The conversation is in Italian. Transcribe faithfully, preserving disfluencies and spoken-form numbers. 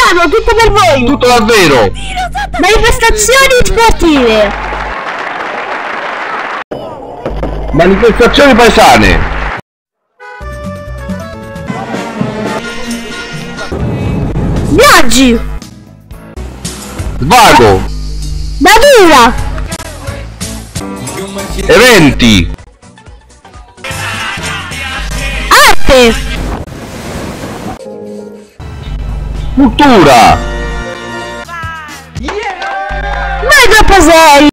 Bravo, tutto per voi! Tutto davvero! Manifestazioni sportive! Manifestazioni paesane! Viaggi! Svago! Natura! Eventi! Arte! Cultura! Mai troppo sei!